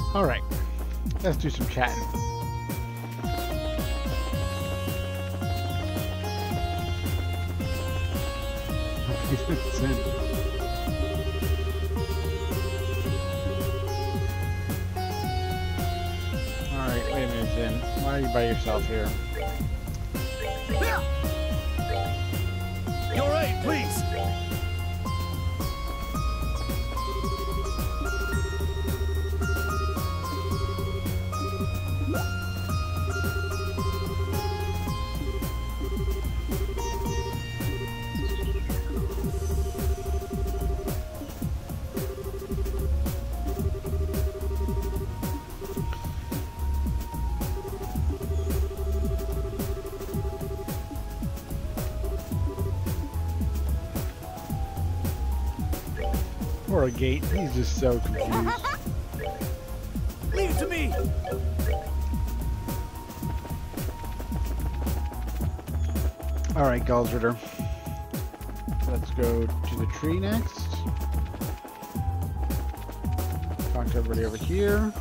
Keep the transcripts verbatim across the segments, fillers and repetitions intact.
Alright, let's do some chatting. Alright, wait a minute, Zen. Why are you by yourself here? You're right, please. Poor Gate, he's just so confused. Leave it to me. Alright, Galsritter. Let's go to the tree next. Talk to everybody over here.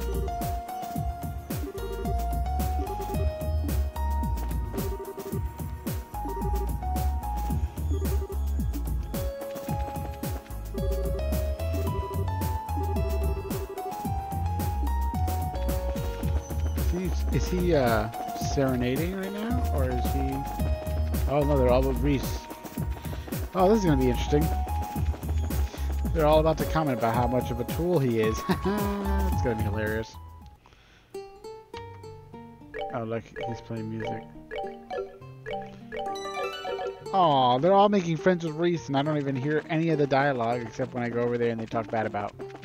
Is he uh, serenading right now, or is he? Oh no, they're all with Reese. Oh, this is gonna be interesting. They're all about to comment about how much of a tool he is. It's gonna be hilarious. Oh look, he's playing music. Oh, they're all making friends with Reese, and I don't even hear any of the dialogue except when I go over there and they talk bad about me.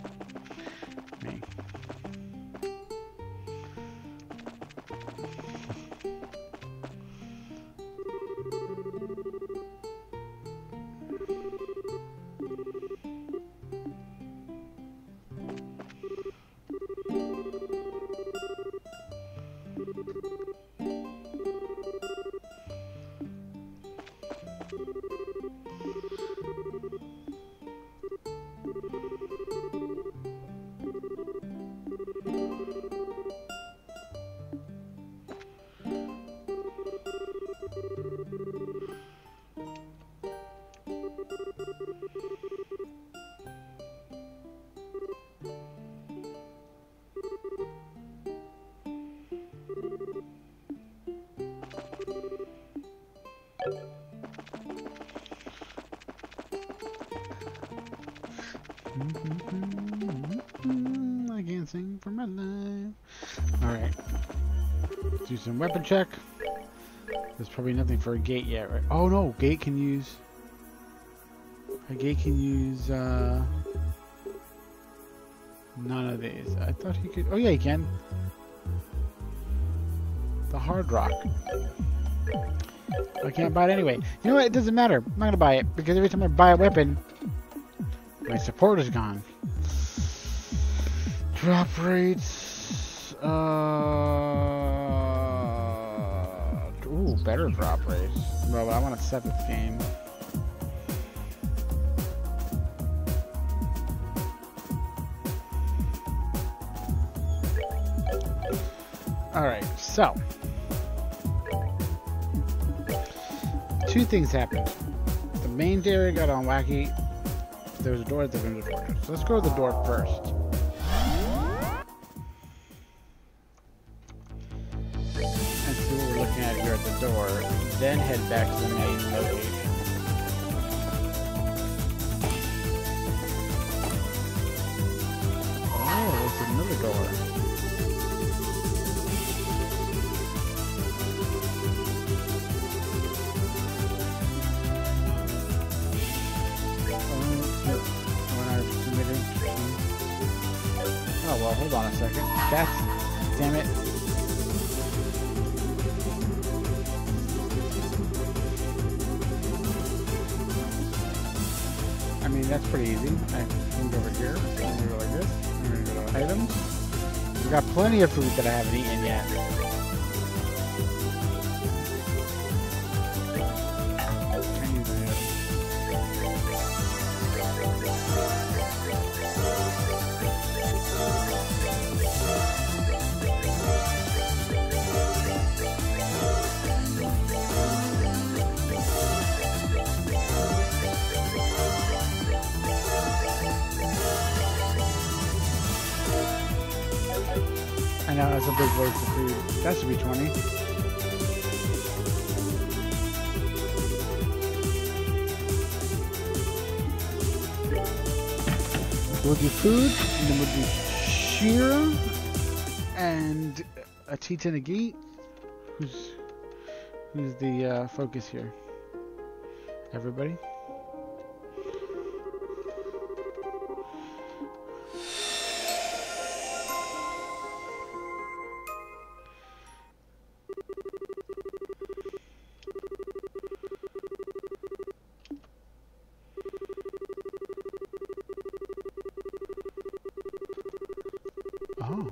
I can't sing for my life. Alright. Let's do some weapon check. There's probably nothing for a Gate yet, right? Oh no, Gate can use... A Gate can use, uh... none of these. I thought he could... Oh yeah, he can. The Hard Rock. I can't buy it anyway. You know what? It doesn't matter. I'm not gonna buy it, because every time I buy a weapon, my support is gone. Drop rates. Uh, ooh, better drop rates. Well, but I want a seventh game. Alright, so. Two things happened. The main area got on wacky. There was a door at the window door. So let's go to the door first. And see what we're looking at here at the door. Then head back to the main location. Oh, there's another door. Oh, well, hold on a second. That's... Damn it. I mean, that's pretty easy. I can go over here. I'm gonna go like this. I'm gonna go to items. We've got plenty of food that I haven't eaten yet. know, that's a big waste of food. That should be twenty. We'll do food, and then we'll do Shira and a Tita Nagit, who's who's the uh, focus here. Everybody. Oh.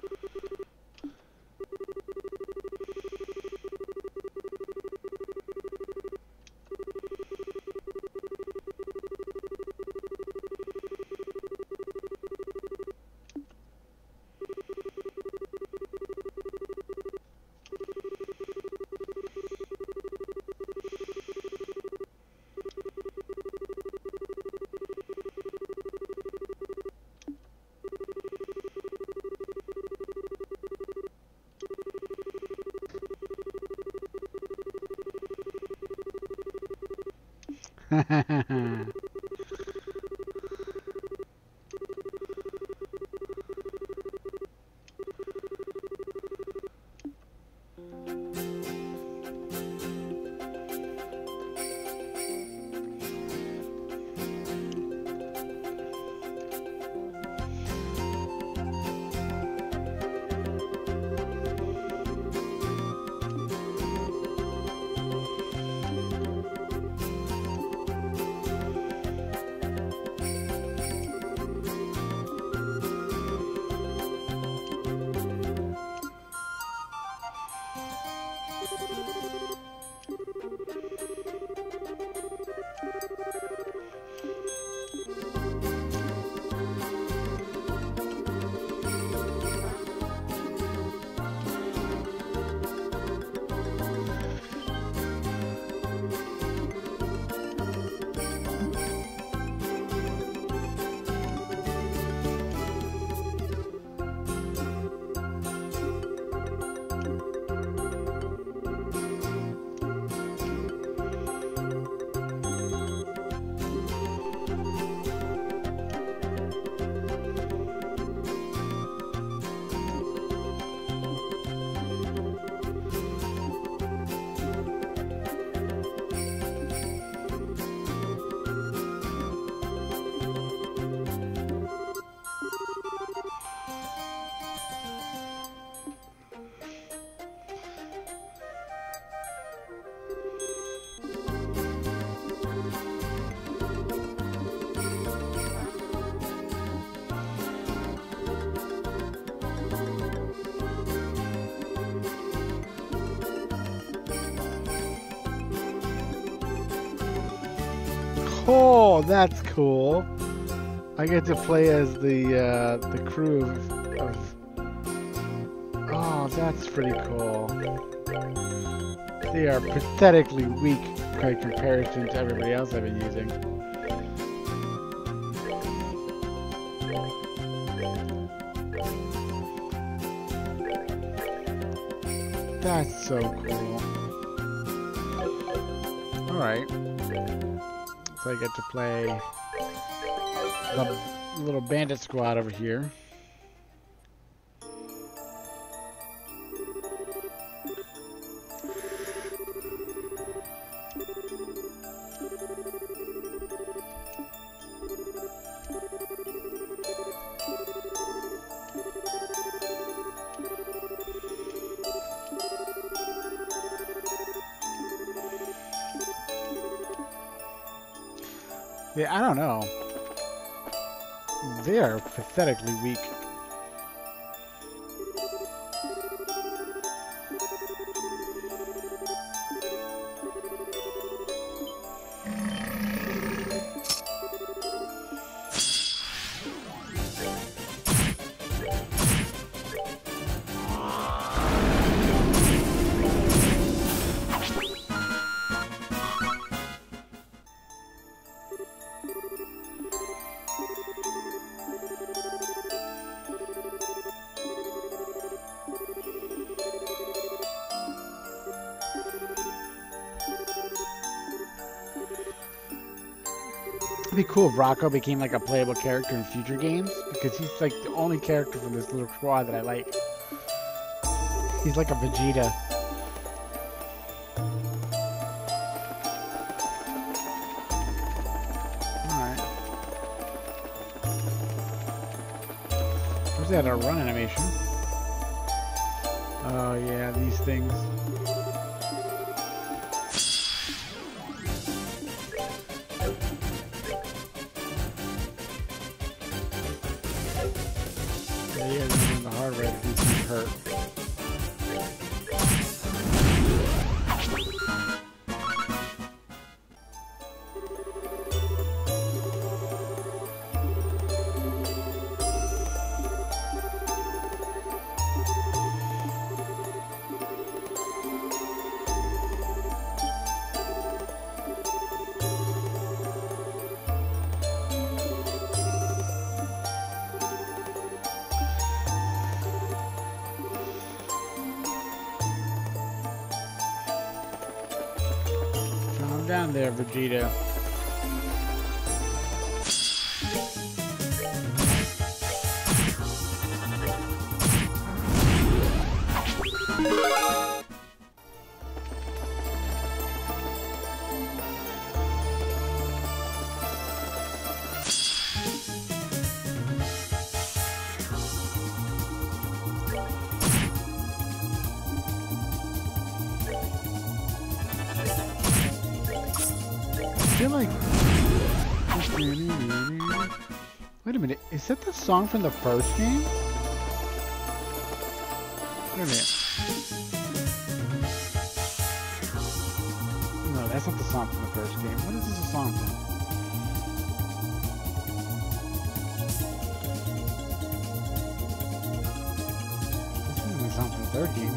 Oh, that's cool. I get to play as the uh, the crew of, of... Oh, that's pretty cool. They are pathetically weak by comparison to everybody else I've been using. That's so cool. Alright. So I get to play the little bandit squad over here. Yeah, I don't know. They are pathetically weak. It'd be cool if Rocco became like a playable character in future games, because he's like the only character from this little squad that I like. He's like a Vegeta. Alright. Where's that a run animation? Oh yeah, these things. Yeah, you're doing the hard way to do some hurt. Down there, Vegeta. I feel like... Wait a minute, is that the song from the first game? Wait a minute. No, that's not the song from the first game. What is this a song from? This isn't the song from the third game.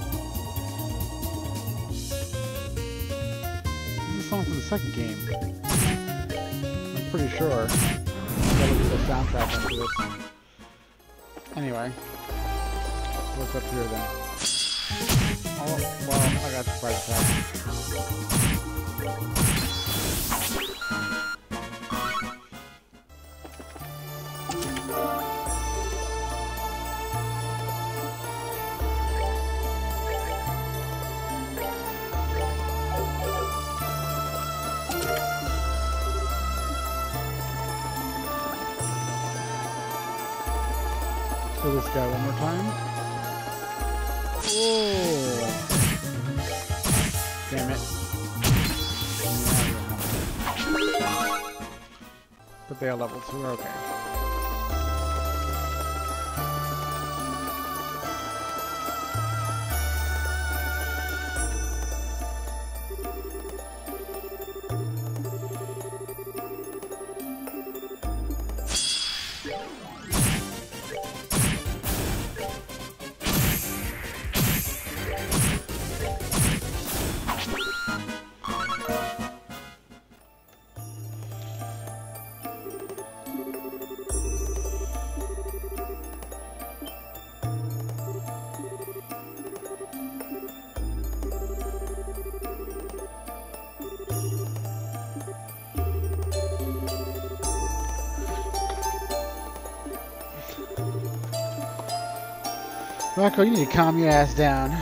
This is a song from the second game. I'm pretty sure. That was the soundtrack after this. Anyway. What's up here then? Oh, well, I got surprise attack. So this guy one more time. Oh! Damn it. But they are level two, we're okay. Rocco, you need to calm your ass down.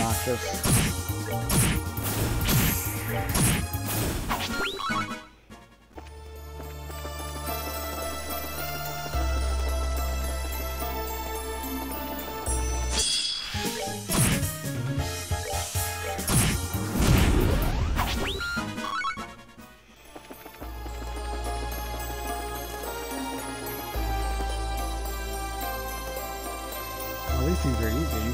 obnoxious. Well, these things are easy.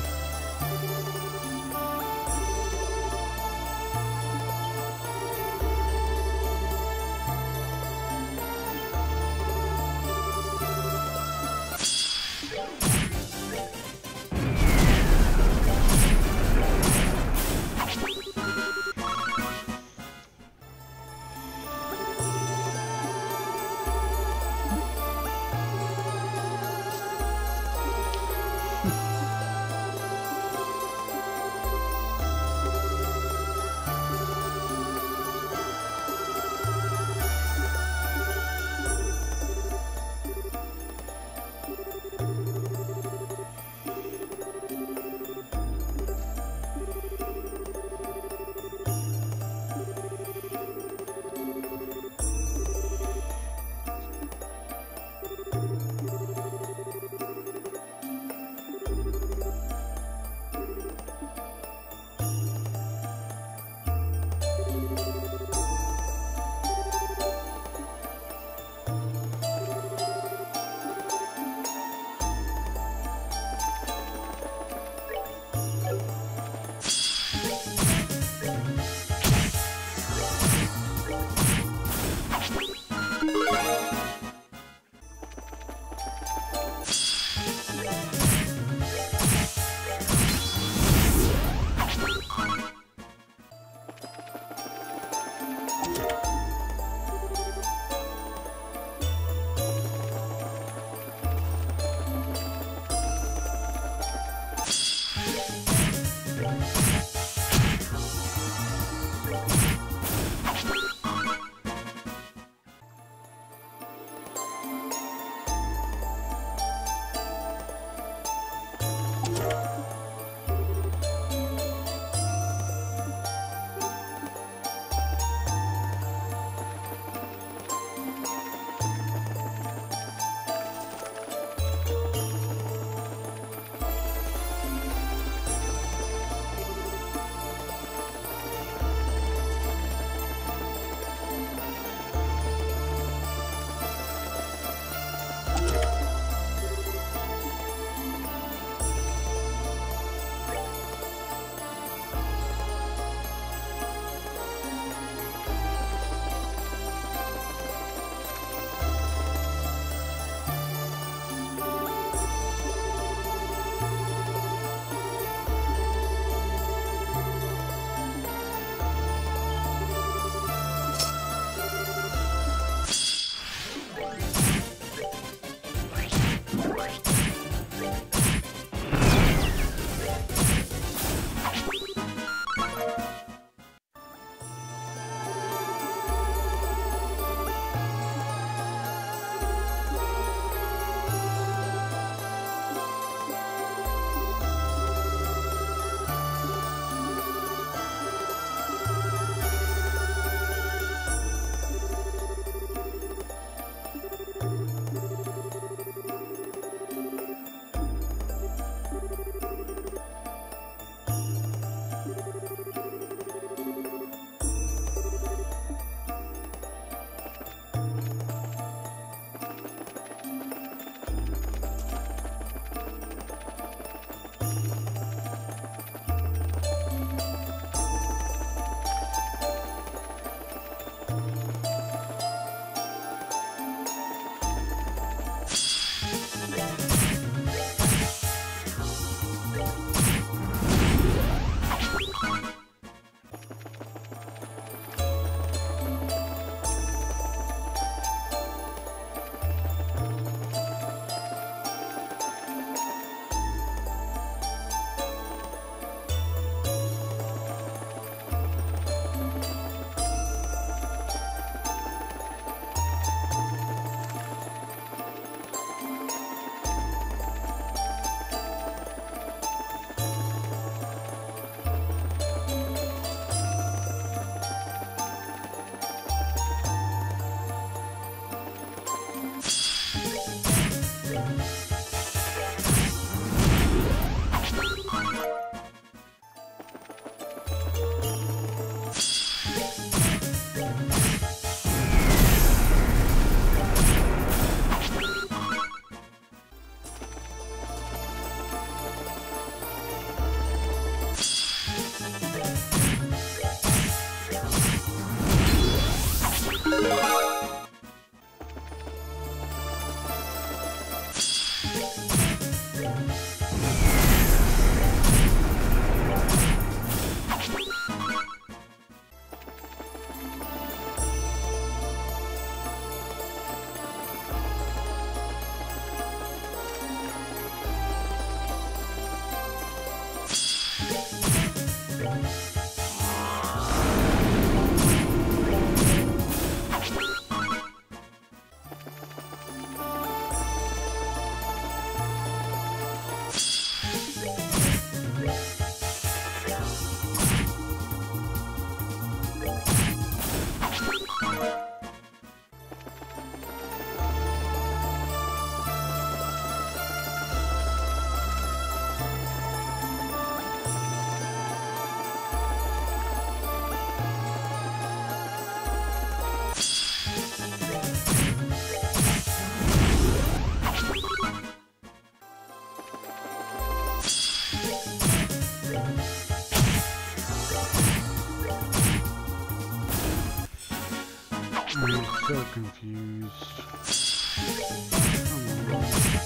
still confused. Come on.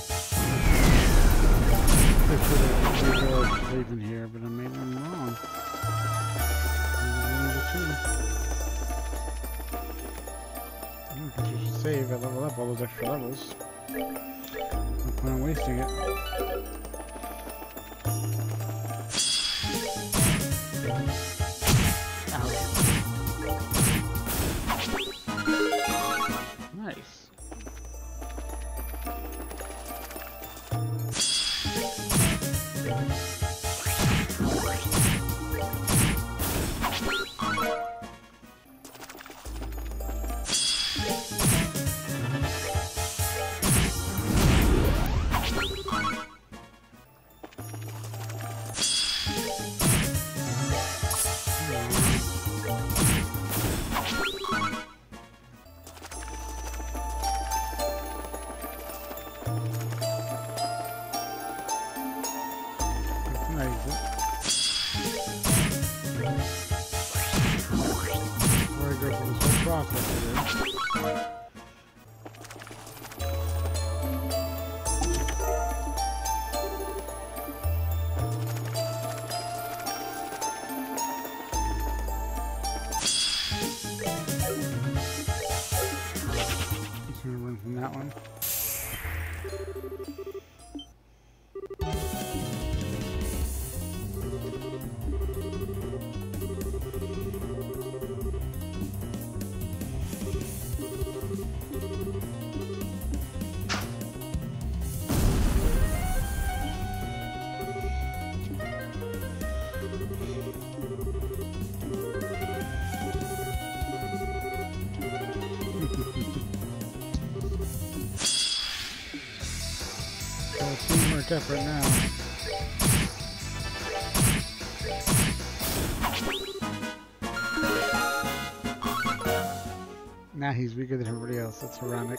I should have realized leaving here, but I made them wrong. I guess you should save and level up all those extra levels. No point in wasting it. Nice. That one. Teamwork effort now. Now he's weaker than everybody else. That's ironic.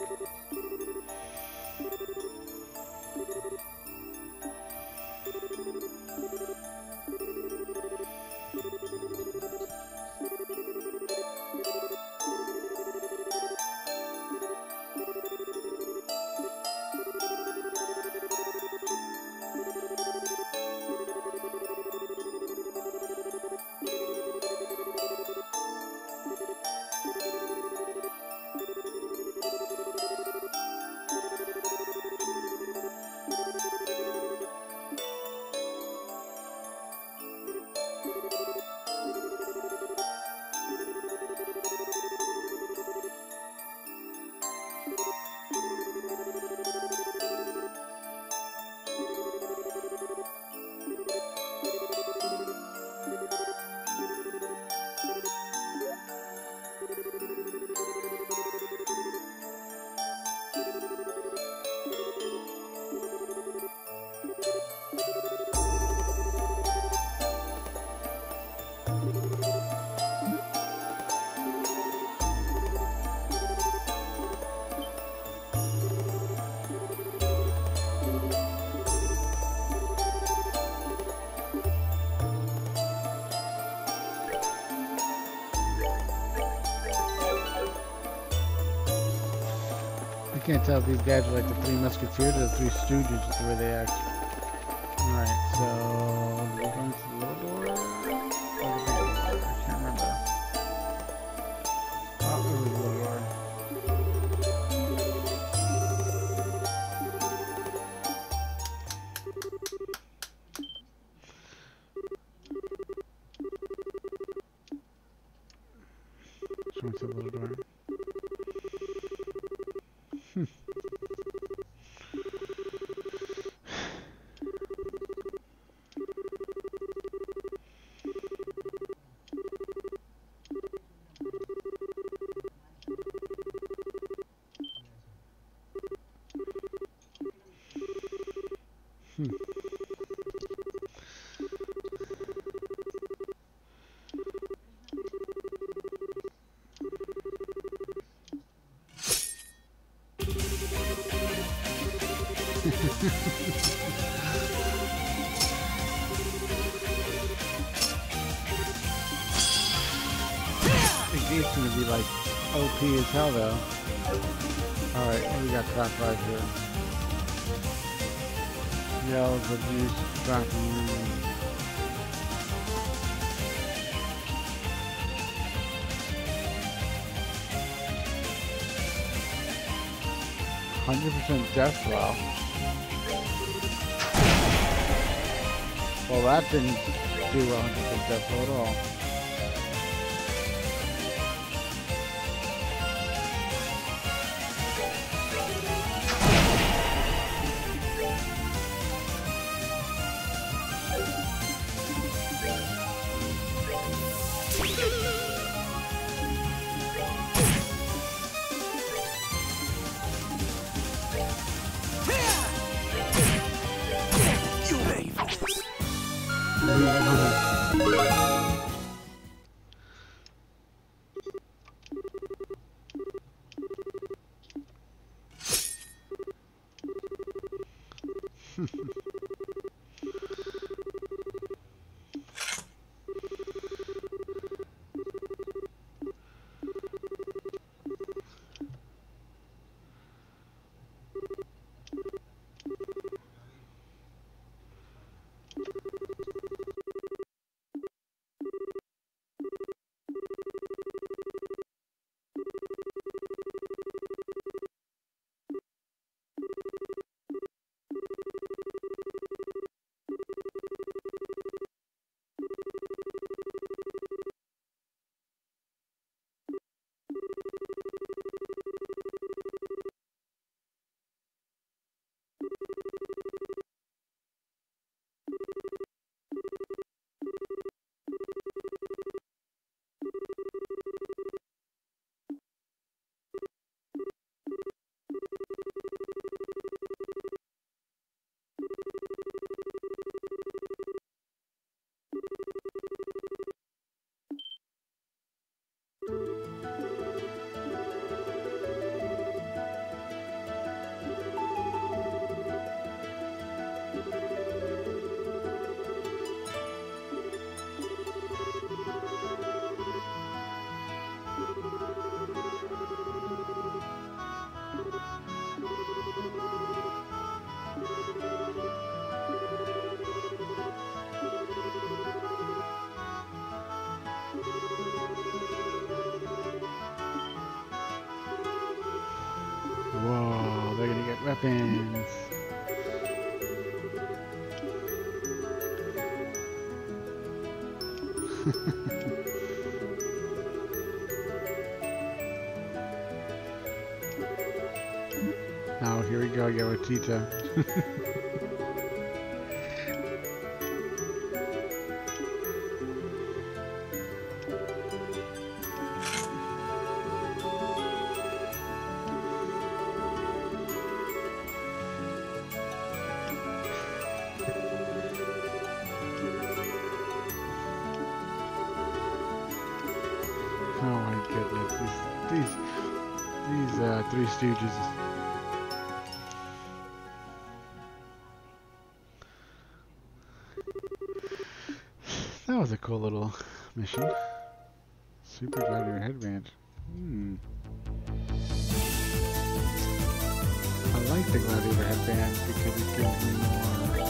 I can't tell if these guys are like the Three Musketeers or the Three Stooges with the way they act. Alright, so we're going to the little door? Or the big door? I can't remember. Oh, it was the little door. So went to the little door. Hmm. Hmm. The gate's gonna be like O P as hell though. Alright, what do we got top five here? Yells, abuse, dropping. one hundred percent death roll. Well, that didn't do one hundred percent death roll at all. Whoa, they're gonna get weapons. Oh, here we go, yeah, with Tita. Oh my goodness, these these, these uh, Three Stooges. That was a cool little mission. Super Gladiator headband. Hmm. I like the Gladiator headband because it gives me more.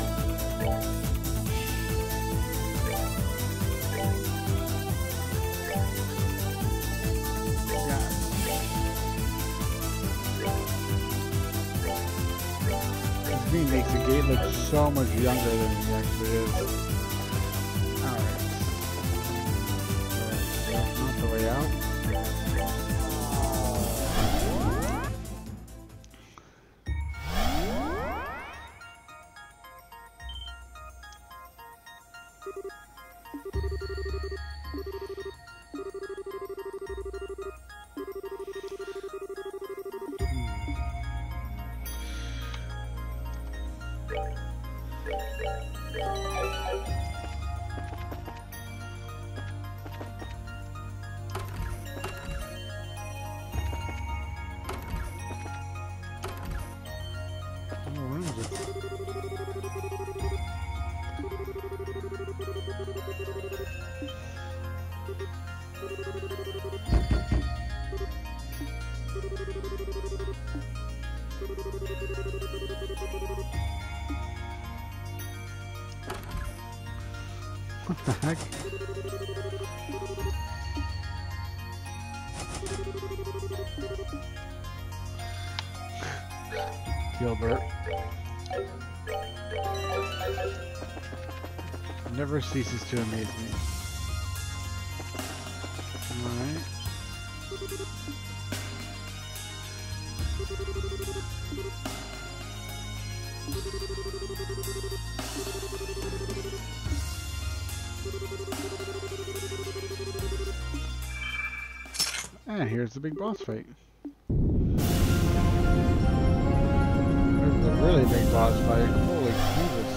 This green makes the gate look so much younger than he actually is. That's not the way out. What the heck? Gilbert. Never ceases to amaze me. Alright. And here's the big boss fight. There's the really big boss fight. Holy Jesus.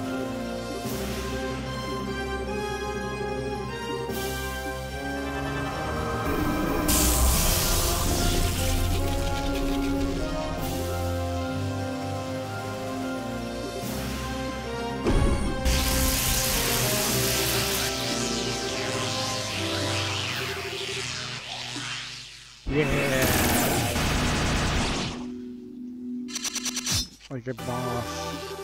Yeah. Like a boss.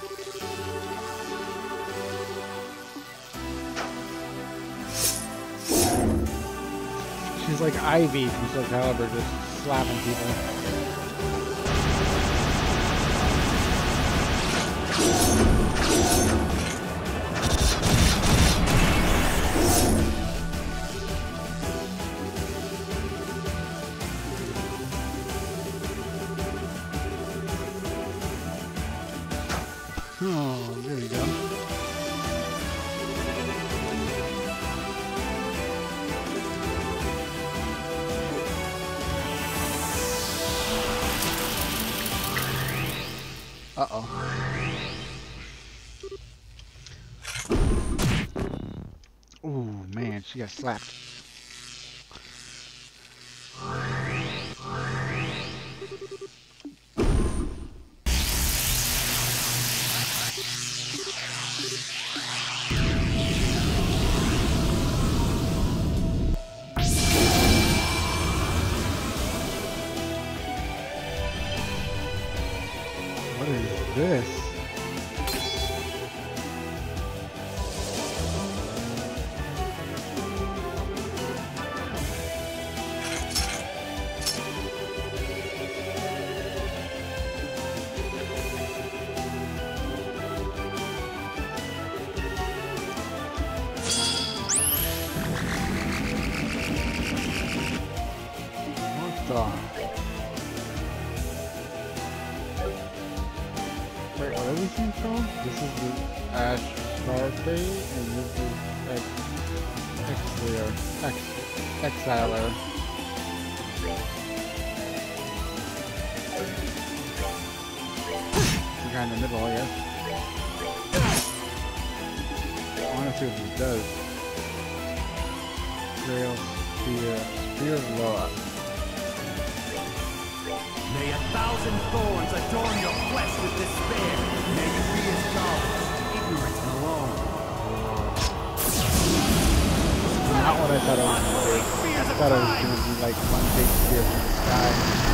She's like Ivy from Soul Calibur, just slapping people. Oh, there we go. Uh-oh. Ooh, man, she got slapped. What is this? What the? Wait, what are these things called? This is the Ash Scarfate, and this is Ex Exilier. Ex Exiler. The guy in the middle, I guess. I want to see what this does. Trail Spear. Spear of Loa. May a thousand thorns adorn your flesh with despair. May you be as knowledge, ignorant and alone. Not what I thought it was going to be. I thought it was going to be like one big spear from the sky.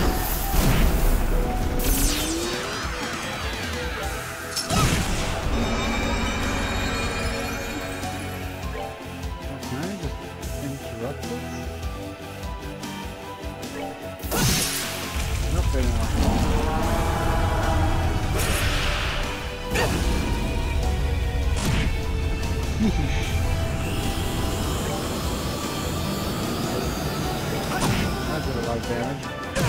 Can I just interrupt this? Nope, anymore. That did a lot of damage.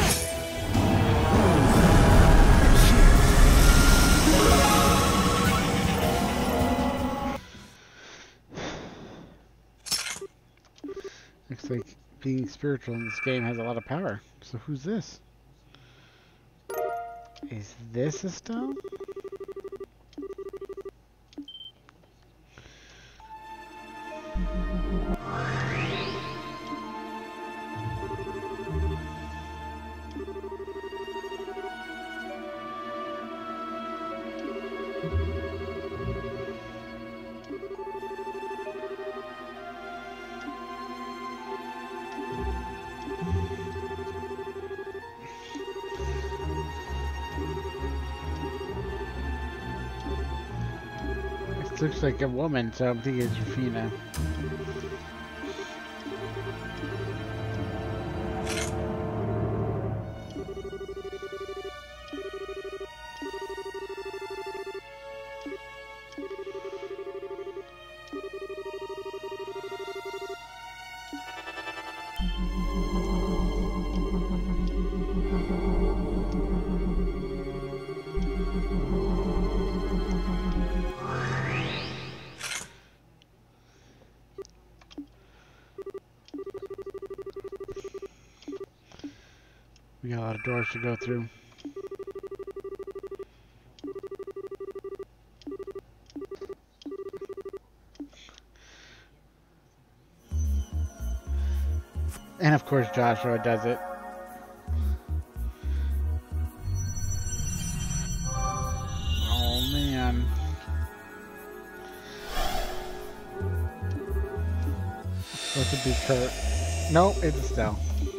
Looks like being spiritual in this game has a lot of power. So who's this? Is this a stone? looks like a woman, so I'm thinking it's Rufina. We got a lot of doors to go through. And of course Joshua does it. Oh man. Supposed to be Kurt. Nope, it's Estelle.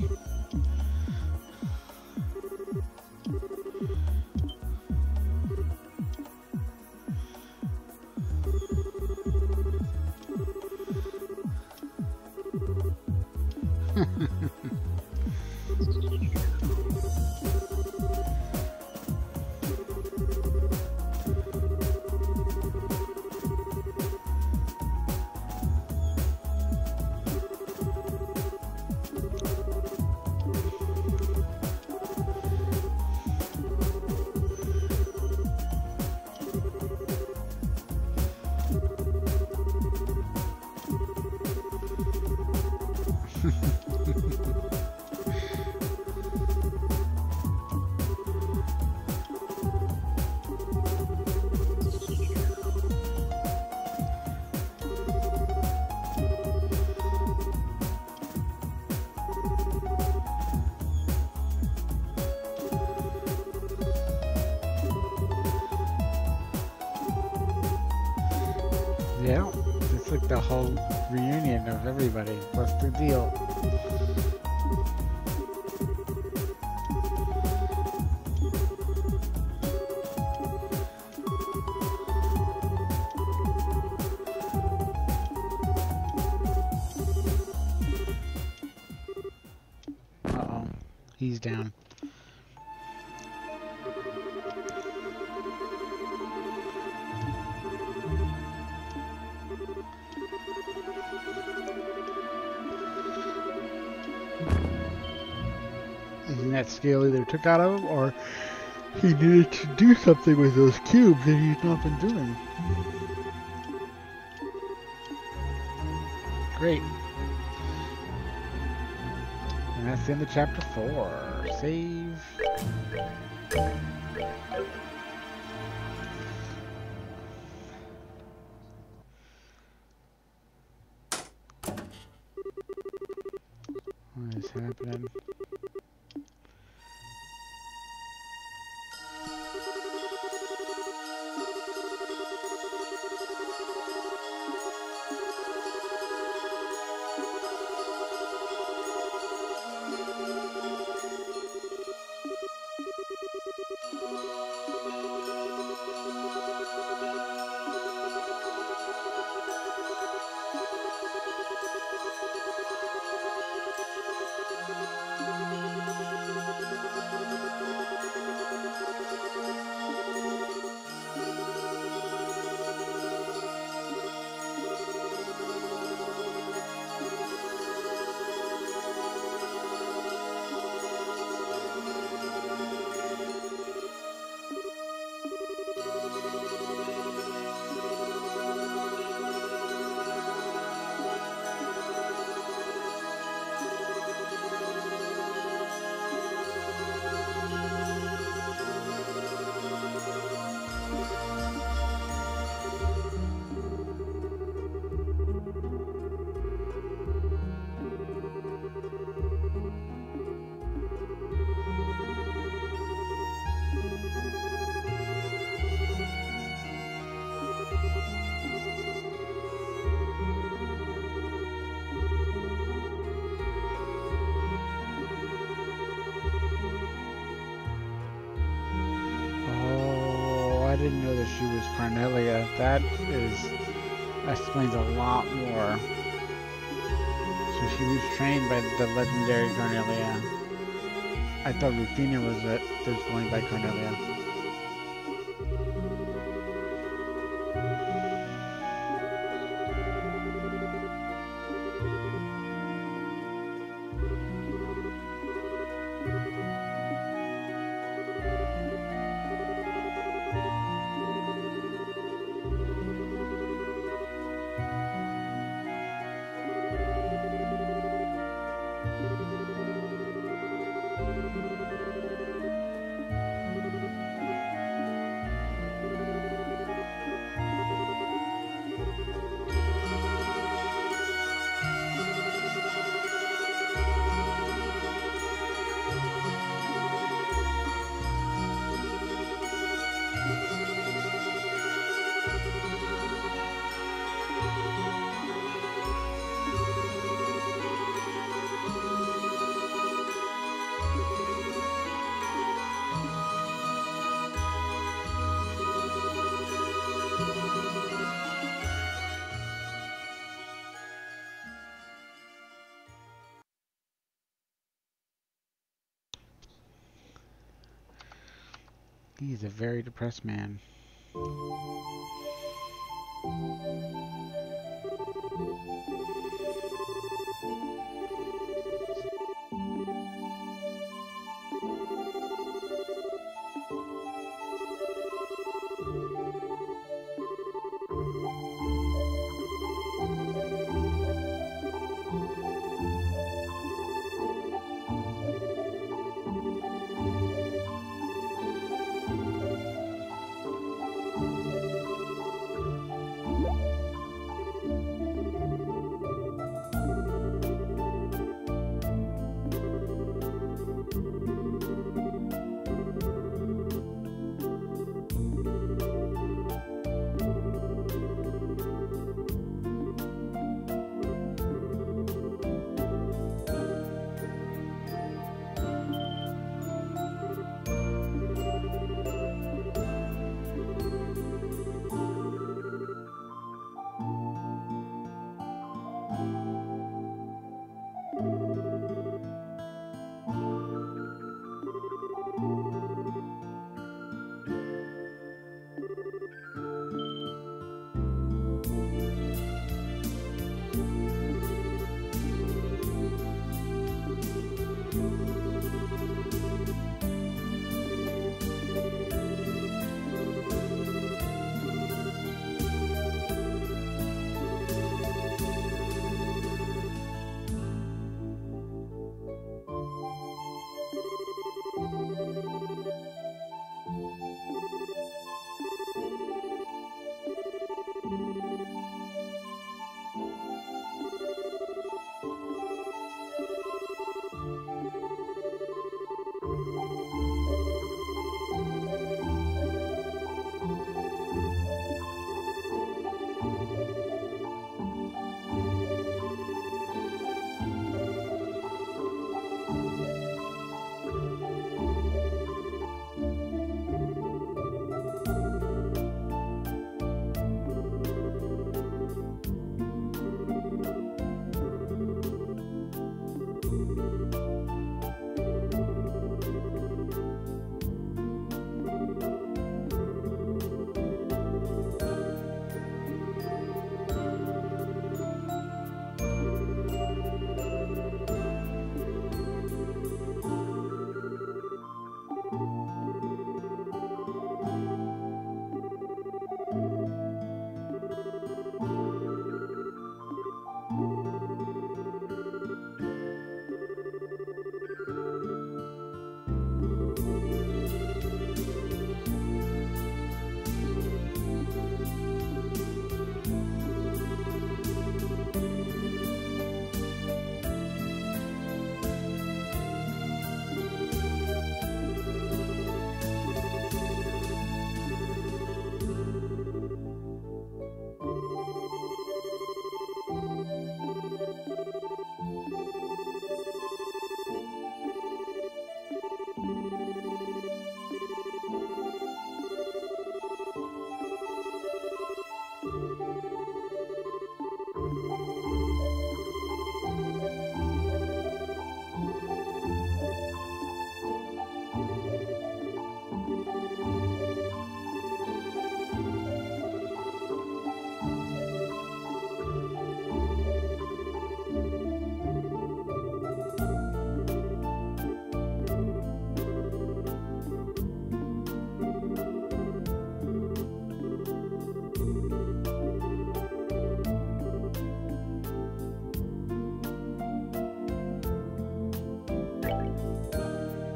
Yeah, it's like the whole reunion of everybody. What's the deal? Uh-oh, he's down. And that scale either took out of him or he needed to do something with those cubes that he's not been doing. Great. And that's the end of chapter four. Save. What is happening? she was Carnelia. That is explains a lot more. So she was trained by the legendary Carnelia. I thought Rufina was it that was going by Carnelia. He's a very depressed man.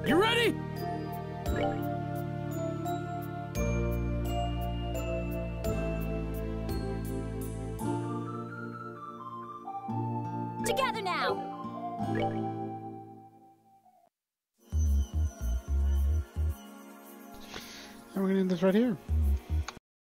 You ready? Together now! And we're gonna end this right here.